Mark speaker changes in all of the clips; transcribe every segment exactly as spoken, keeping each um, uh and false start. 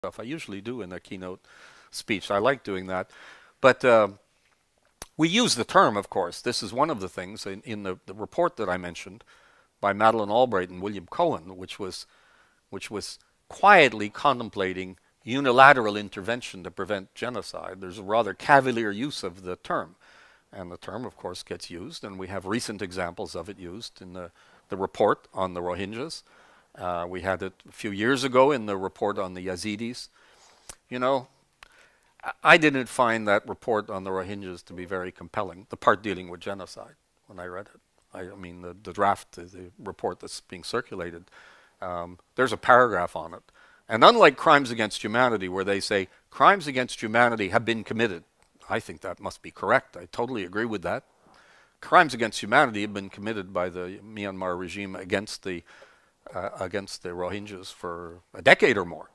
Speaker 1: stuff. I usually do in a keynote speech. I like doing that. But uh, we use the term, of course. This is one of the things in, in the, the report that I mentioned by Madeleine Albright and William Cohen, which was, which was quietly contemplating unilateral intervention to prevent genocide. There's a rather cavalier use of the term. And the term, of course, gets used, and we have recent examples of it used in the, the report on the Rohingyas. Uh, we had it a few years ago in the report on the Yazidis. You know, I didn't find that report on the Rohingyas to be very compelling, the part dealing with genocide, when I read it. I, I mean, the, the draft, the report that's being circulated, um, there's a paragraph on it. And unlike crimes against humanity, where they say crimes against humanity have been committed, I think that must be correct. I totally agree with that. Crimes against humanity have been committed by the Myanmar regime against the uh, against the Rohingyas for a decade or more.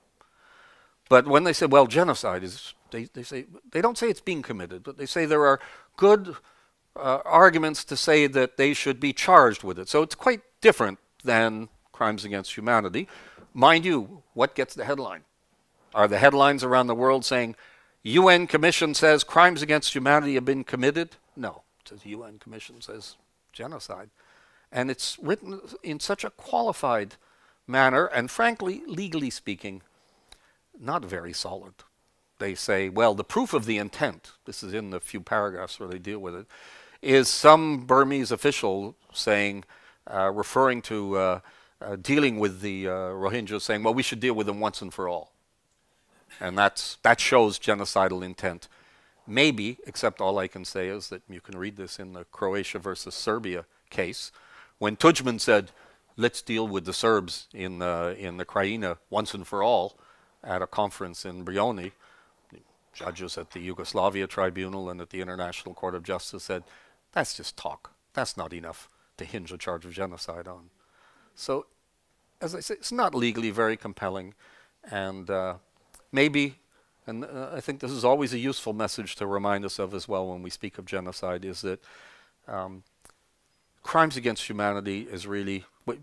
Speaker 1: But when they say, well, genocide is, they, they say, they don't say it's being committed, but they say there are good uh, arguments to say that they should be charged with it. So it's quite different than crimes against humanity. Mind you, what gets the headline? Are the headlines around the world saying, U N Commission says crimes against humanity have been committed? No, it says U N Commission says genocide. And it's written in such a qualified manner, and frankly, legally speaking, not very solid. They say, well, the proof of the intent, this is in the few paragraphs where they deal with it, is some Burmese official saying, uh, referring to uh, uh, dealing with the uh, Rohingyas, saying, well, we should deal with them once and for all. And that's, that shows genocidal intent. Maybe, except all I can say is that you can read this in the Croatia versus Serbia case, when Tudjman said, let's deal with the Serbs in, uh, in the Krajina once and for all, at a conference in Brioni, the judges at the Yugoslavia Tribunal and at the International Court of Justice said, that's just talk. That's not enough to hinge a charge of genocide on. So, as I say, it's not legally very compelling, and uh, maybe, and uh, I think this is always a useful message to remind us of as well when we speak of genocide, is that um, crimes against humanity is really,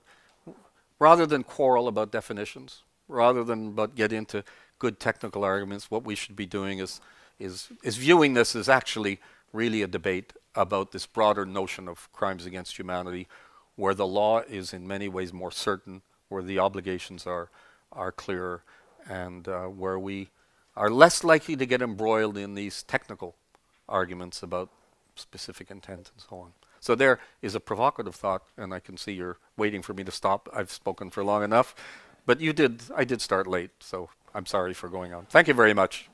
Speaker 1: rather than quarrel about definitions, rather than but get into good technical arguments, what we should be doing is, is, is viewing this as actually really a debate about this broader notion of crimes against humanity, where the law is in many ways more certain, where the obligations are, are clearer, and uh, where we are less likely to get embroiled in these technical arguments about specific intent and so on. So there is a provocative thought, and I can see you're waiting for me to stop. I've spoken for long enough. But you did, I did start late, so I'm sorry for going on. Thank you very much.